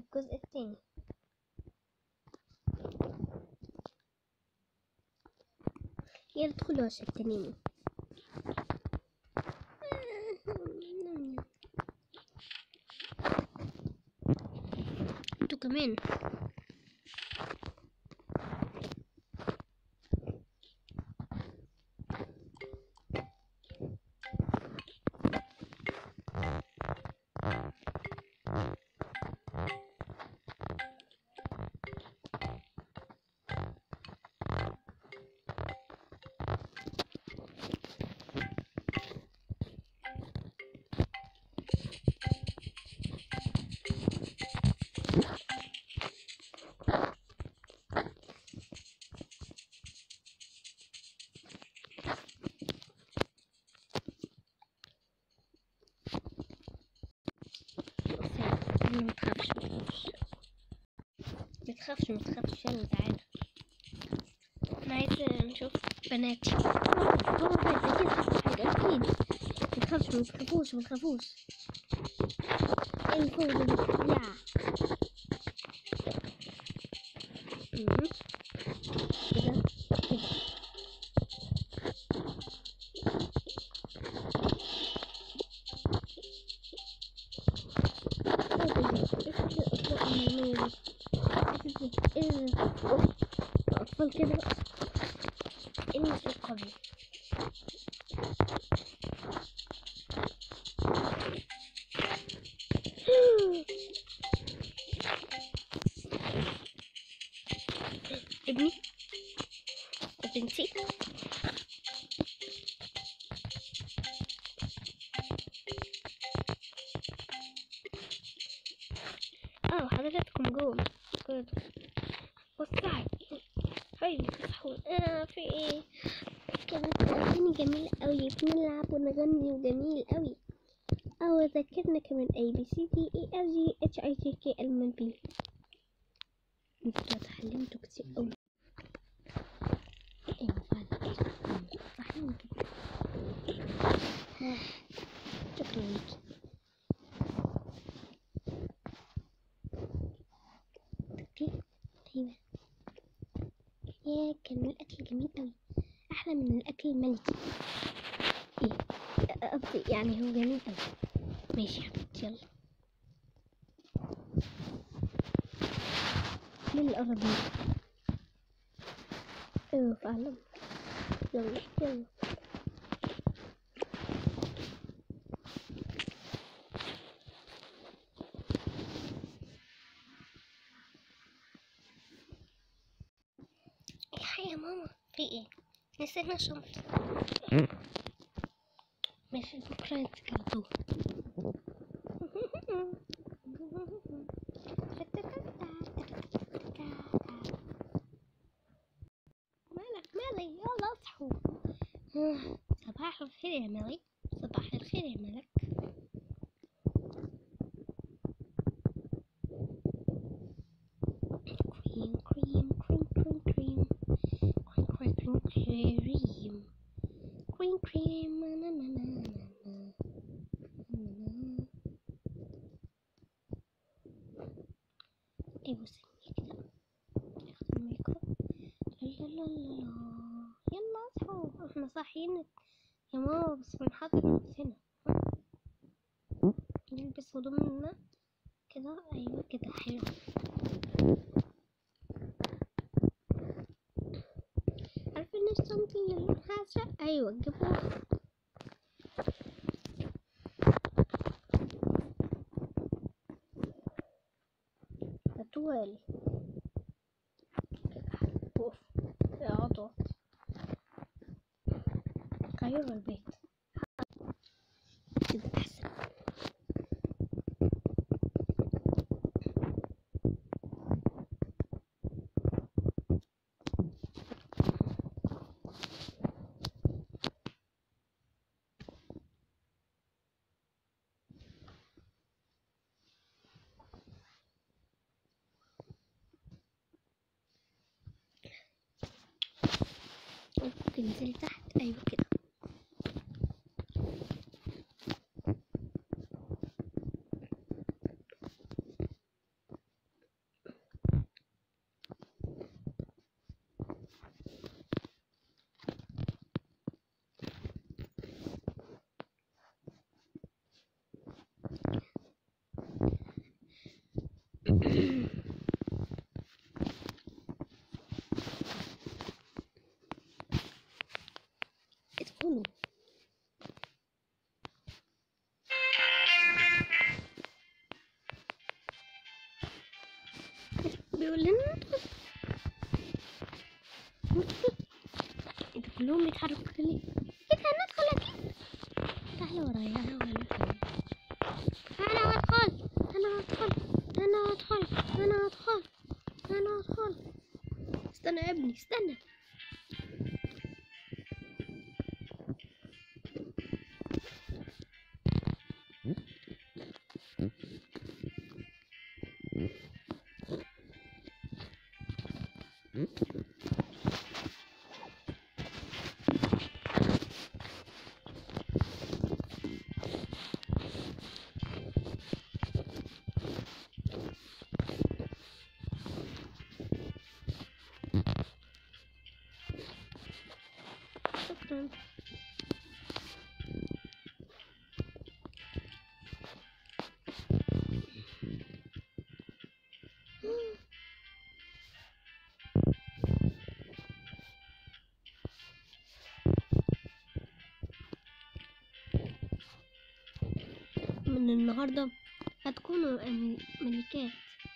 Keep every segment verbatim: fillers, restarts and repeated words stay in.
الجزء التاني. يلا ادخلوا عشان تناموا. انتوا كمان. متخافش متخافش يلا تعالى. انا عايزة نشوف بناتي. اكيد اكيد متخافش متخافوش متخافوش. ايه الفوز ده؟ يا كده كده. أطفال كده الموسيقى دي. ابني وبنتي اه حضرتكم جوه كده. وسعي حلو تصحوا. اه في ايه كانت اغاني جميلة قوي بنلعب ونغني وجميل قوي. اه ذاكرنا كمان اي بي سي دي اي اف جي اتش اي جي كي ال ام بي. انتوا اتعلمتوا كتير قوي. ايوه فعلا صحيح كده. شكرا ليكي. اوكي ايوه يا كان الاكل جميل قوي احلى من الاكل الملكي. ايه قصدي يعني هو جميل قوي. ماشي يا حبيبتي يلا. مين القرب دي؟ ايوه فعلا يلا يلا. الحقيقة يا ماما في ايه؟ نسينا شنطة. ماشي بكرة يتكلموا. مالك مالي يلا اصحوا. صباح الخير يا مالي. صباح الخير يا ملك. كريم كريم كريم كريم كريم كريم كريم كريم كريم كريم نا نا نا نا. ايوه سني كده ناخد الميك اب. لا لا لا لا يلا اصحوا احنا صاحيين يا ماما بس بنحضر نفسنا. نلبس هدومنا كده ايوه كده حلو. عارفين الشنطة اللي لونها ازرق؟ ايوه جيبوها. هاتوها اوف يا عطوة غيروا البيت كده احسن. ممكن ننزل تحت ايوه كده. بيقول لنا ندخل. ندخل. انت كلهم بيتحركوا ليه؟ كده هندخل اكيد. تعالى ورايا انا وهندخل. انا هدخل انا هدخل انا هدخل انا هدخل انا هدخل. استنى يا ابني استنى. شكرا. من النهارده هتكونوا أم- ملكات.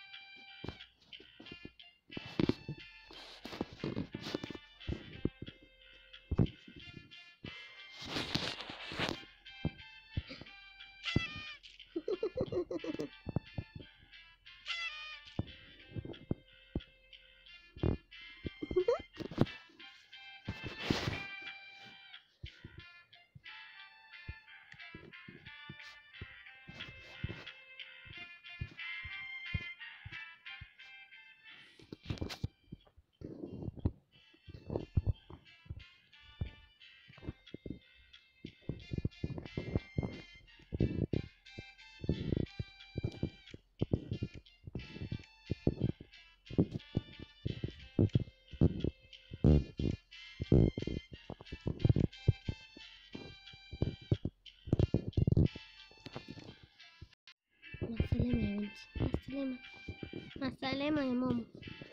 مع السلامة يا بنتي. مع السلامة. مع السلامة يا ماما.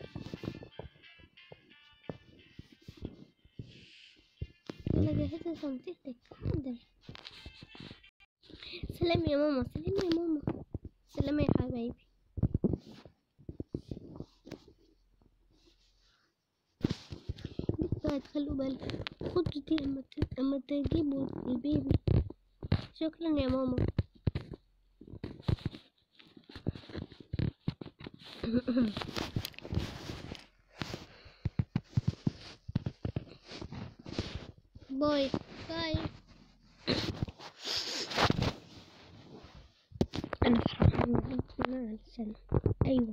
يلا جهزي شنطتك. حاضر. سلام يا ماما. سلام يا ماما. سلام يا حبايبي. بقى تخلوا بالكم. خدوا دي اما ت- اما تجيبوا البيبي. شكرا يا ماما. باي باي. انا فرحانة علشان ايوه.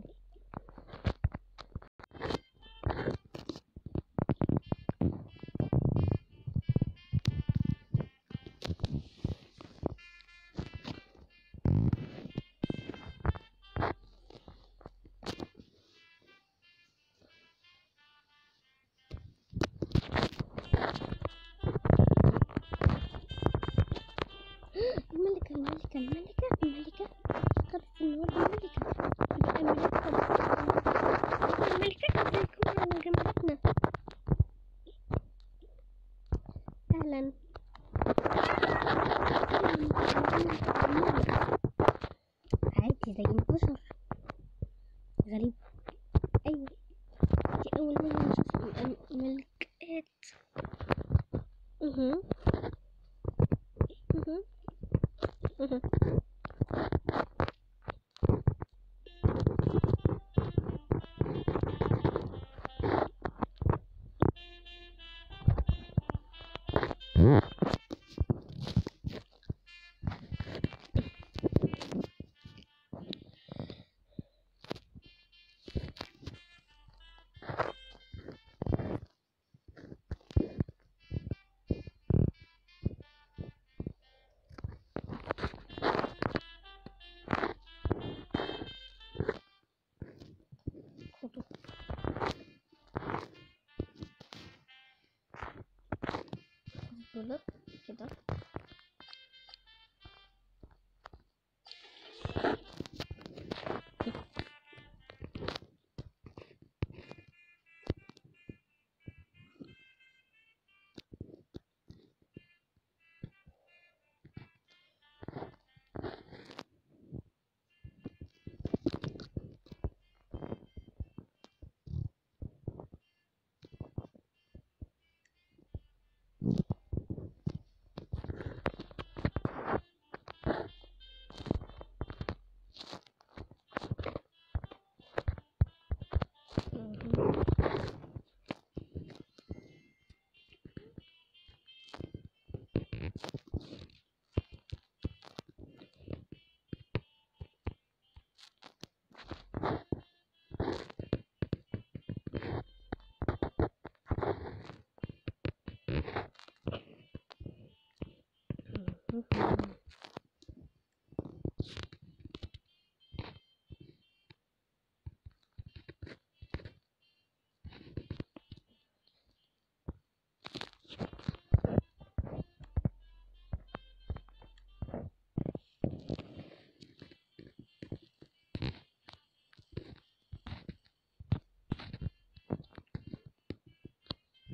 الملكة الملكة الملكة الملكة. قررت النهاردة الملكة. يبقى الملكة. الملكة ازيكم على جماعتنا. اهلا. عادي زي البشر. غريب. ايوه. دي اول مرة نشوف الم- الملكات. اها اها اها. خدوا. دول كده.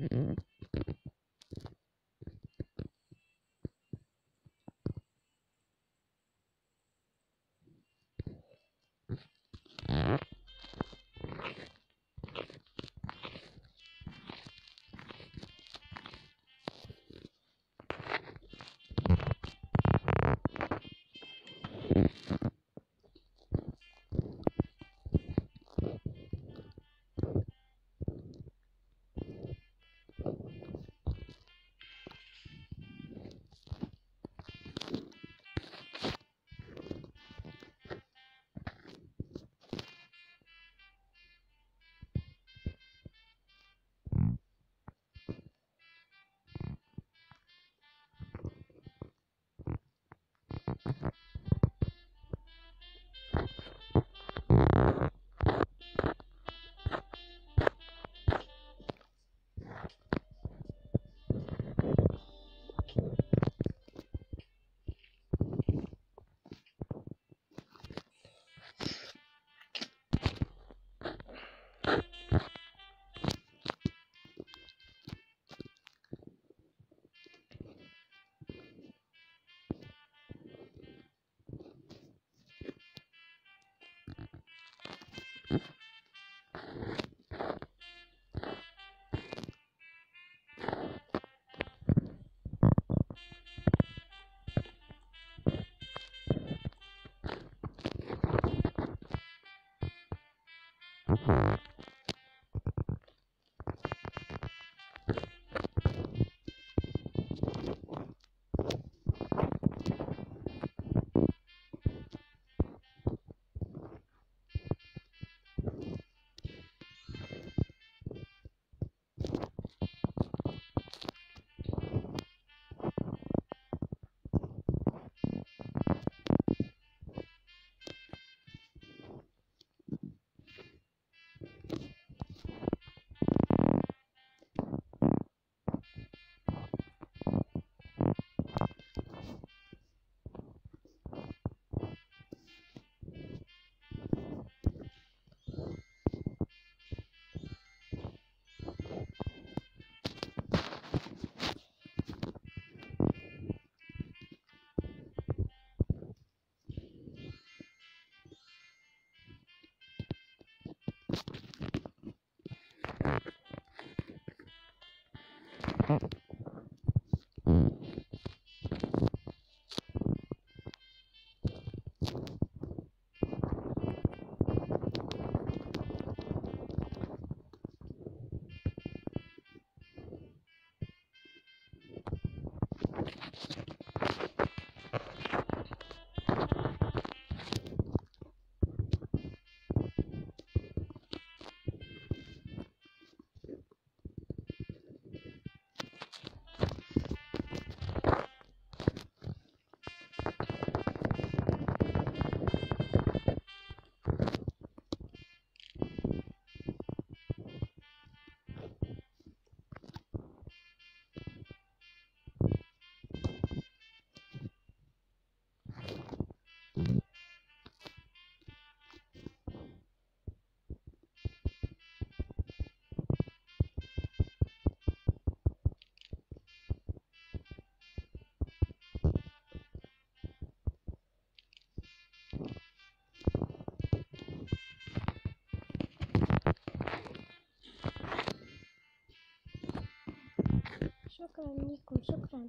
شكرا لكم، شكرا.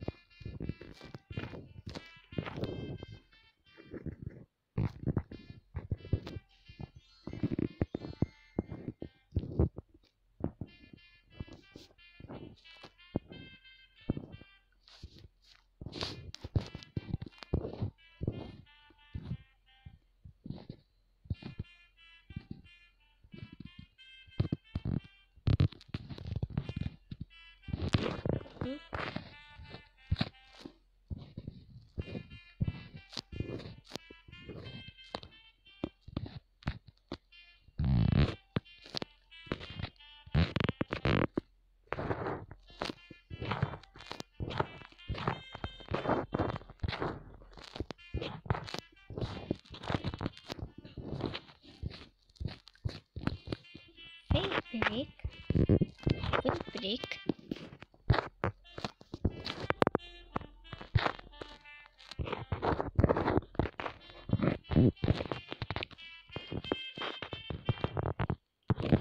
فين بريك؟ فين بريك؟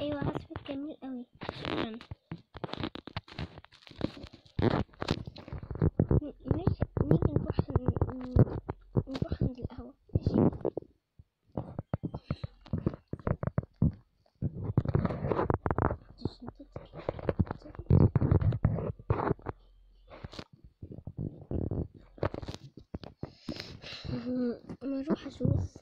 ايوه عزفك جميل قوي. شكرا. ماشي نيجي نروح نروح عند القهوة. ماشي نروح اشوف.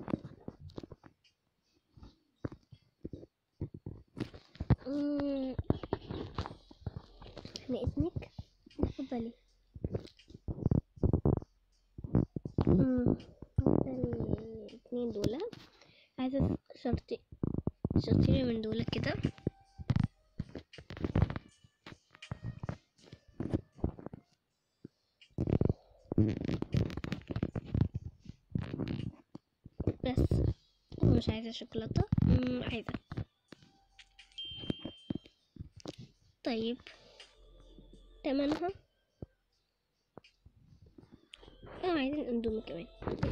احنا اذنك تفضلي. امم الاثنين دول عايزة شرطي شرطيني من دول كده. بس مش عايزة شوكولاتة. امم عايزة. طيب تمنها. اه عايزين اندومي كمان.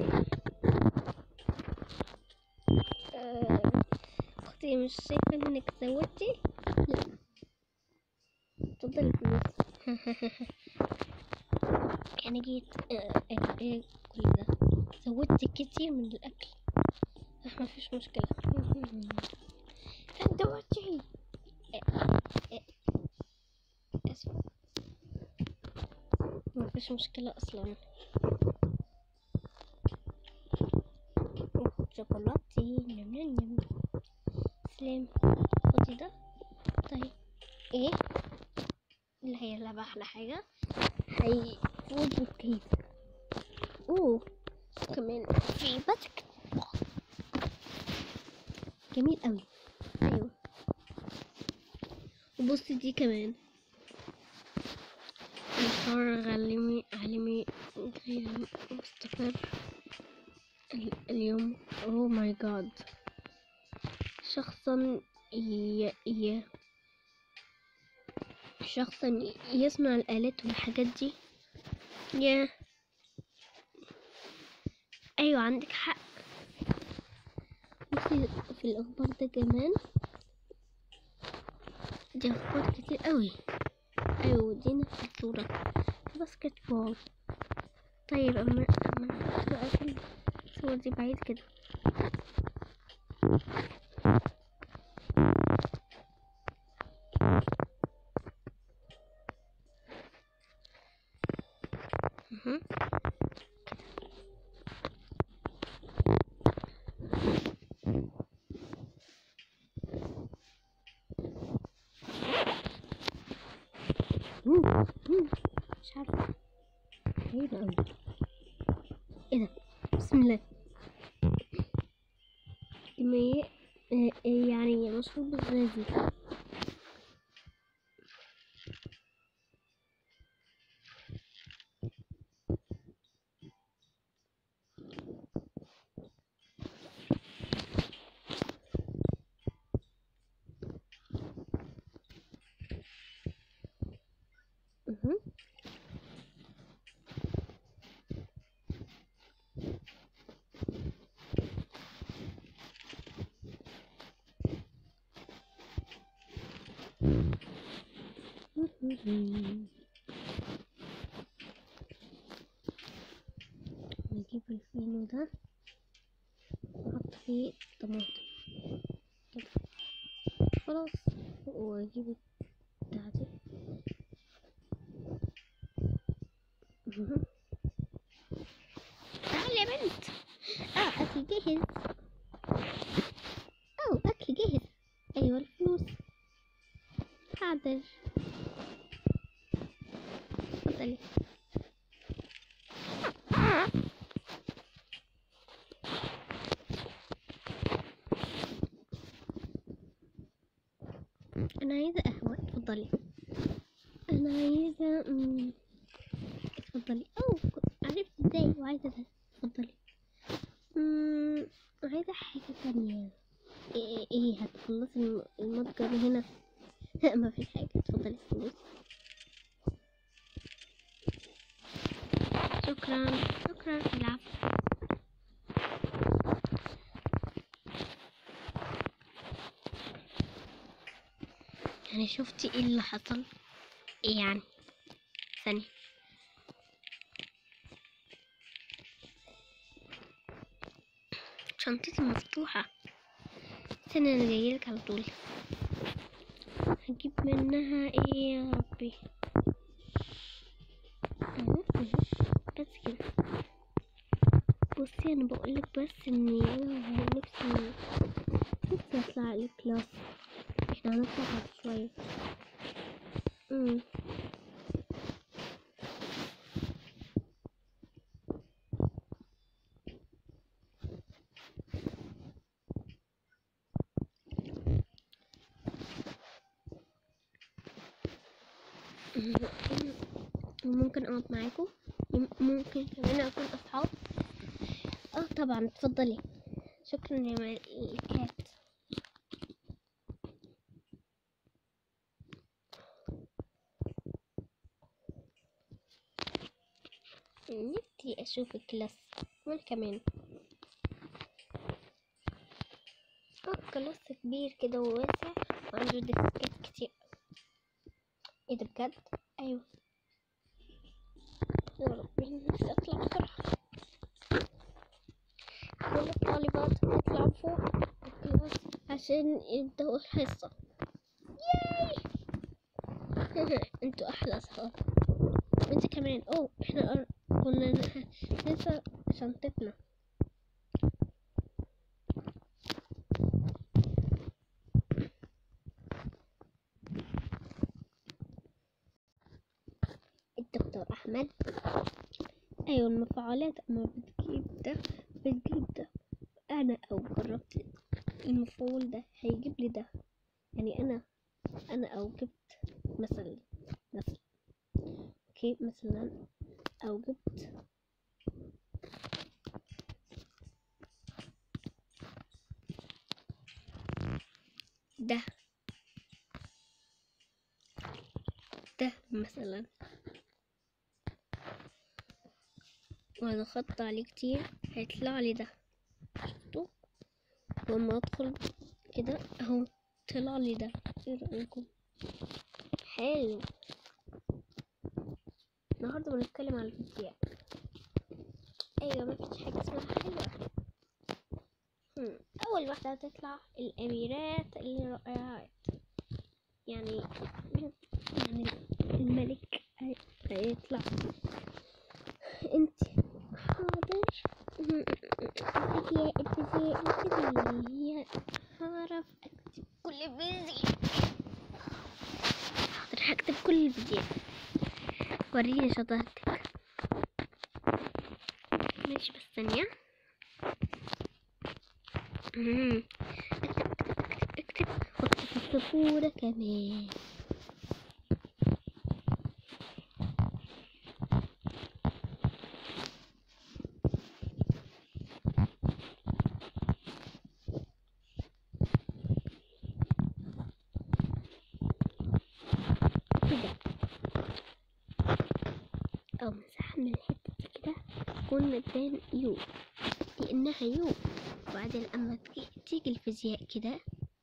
آه، اختي مش شايفة انك زودتي؟ لا تفضل فلوس. انا جيت آه، آه، آه، كل ده زودت كتير من الاكل. آه، ما فيش مشكلة. انت وجهي. اسف ما فيش مشكلة اصلا. شوكولاتي نم نم نم. سلام خدي ده. طيب ايه اللي هي لعبة احلى حاجة هيفوز بالكيس. اوه كمان في باسكت جميل قوي. ايوه وبصي دي كمان انتصار عالمي عالمي غير مستقر اليوم. اوه ماي جاد. شخصا ي... ي... شخصا يصنع الآلات والحاجات دي. يا ايوه عندك حق. بصي في الاخبار ده كمان دي اخبار كتير قوي. ايوه دي نفس الصورة باسكت بول. طيب اما اما بقى الصور دي بعيد كده. اها مش عارفة غريبة اوي. ايه ده بسم الله. كمية يعني مشروب غازي. اها نجيب الفينو ده نحط فيه طماطم خلاص واجيب بتاعتي. تعالي يا بنت. اه اكل جاهز. او اكل جاهز. ايوه الفلوس حاضر اتفضلي. انا عايزة قهوة اتفضلي. انا عايزة مم، اتفضلي. او عرفت ازاي وعايزة ده. اتفضلي. مم، عايزة حاجة تانية. ايه ايه هتخلصي الم- المتجر هنا؟ ما في حاجة اتفضلي فلوس. شكرا شكرا العفو. يعني شفتي ايه اللي حصل؟ ايه يعني؟ ثانية. شنطتي مفتوحة. ثانية انا جايلك على طول. هجيب منها ايه يا ربي؟ أهو أهو. بس كده. بصي انا بقولك بس اني انا نفسي نفسي اطلع الكلاس. احنا هنطلع بعد شوية. امم ممكن اقعد معاكم، ممكن كمان اكون اصحاب. اه طبعا اتفضلي. شكرا يا ملكات. نفسي اشوف الكلاس وانا كمان. اه كلاس كبير كده وواسع وعنده ديسكات كتير. ايه ده بجد؟ ايوه يا ربي نفسي اطلع بسرعة. كل الطالبات تطلع فوق الكلاس عشان يبدأوا الحصة. ياي انتوا احلى اصحاب. وانت كمان. اوه احنا كنا ننسى شنطتنا. الدكتور احمد. ايوه المفاعلات اما بتجيب ده بتجيب ده. انا او جربت المفعول ده هيجيب لي ده. يعني انا انا او جبت مثلا مثلا اوكي مثلا او جبت ده ده مثلا وضغطت عليه كتير هيطلع لي ده. شفتوا؟ لما ادخل كده اهو طلع لي ده. ايه رأيكم؟ حلو. النهارده بنتكلم عن الفيزياء. ايوه مفيش حاجه اسمها حلوه. هم. اول واحده هتطلع الاميرات الرائعات. يعني يعني الملك هيطلع. انت حاضر. الفيزياء الفيزياء الفيزياء هعرف اكتب كل الفيزياء. حاضر هكتب كل الفيزياء. وريني شطارتك. ماشي بس ثانية. اكتب اكتب اكتب واكتب في السبورة كمان. كده او مساحة من الحتة دي كده تكون مبان يو لانها يو. وبعدين اما تيجي الفيزياء كده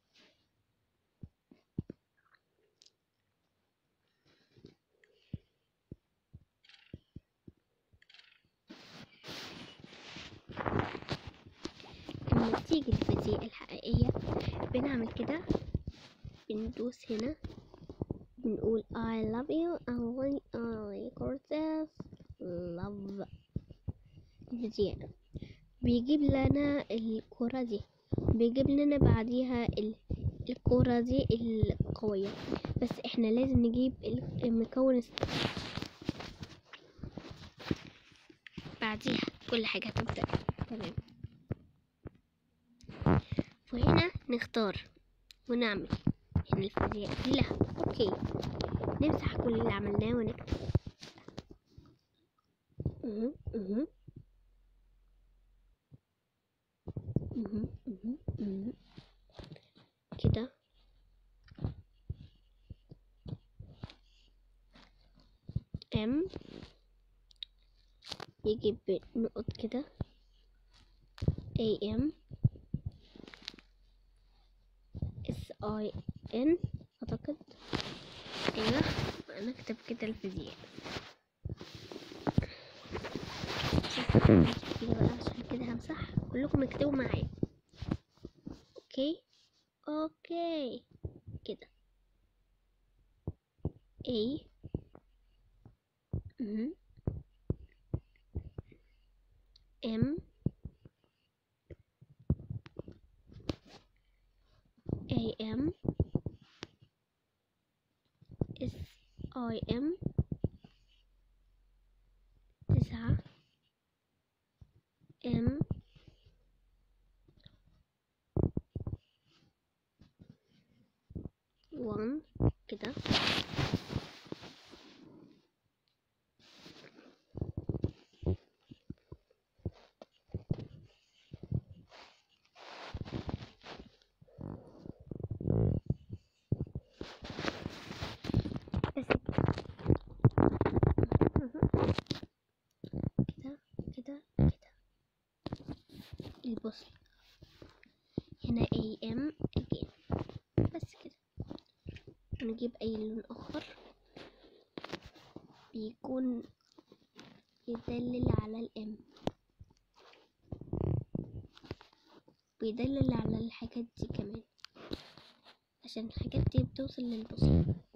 لما تيجي الفيزياء الحقيقية بنعمل كده. بندوس هنا بنقول I love you and I courses love الفيزياء. بيجيب لنا الكرة دي بيجيب لنا بعديها الكرة دي القوية. بس احنا لازم نجيب المكون بعديها كل حاجة هتبدأ تمام. وهنا نختار ونعمل هنا الفيزياء كلها. اوكي نمسح كل اللي عملناه ونكتب اها اها اها اها اها كده. ام يجيب نقط كده. am s i n اعتقد ايوه نكتب كده الفيزياء كده بقى، عشان كده همسح. كلكم اكتبوا معايا. اوكي اوكي كده. A مهم. M A M S I M تسعة M one كده. بس كده كده كده. البصل هنا A M again. بس كده. نجيب أي لون آخر بيكون يدلل على الام، بيدلل على الحاجات دي كمان، عشان الحاجات دي بتوصل للبصر.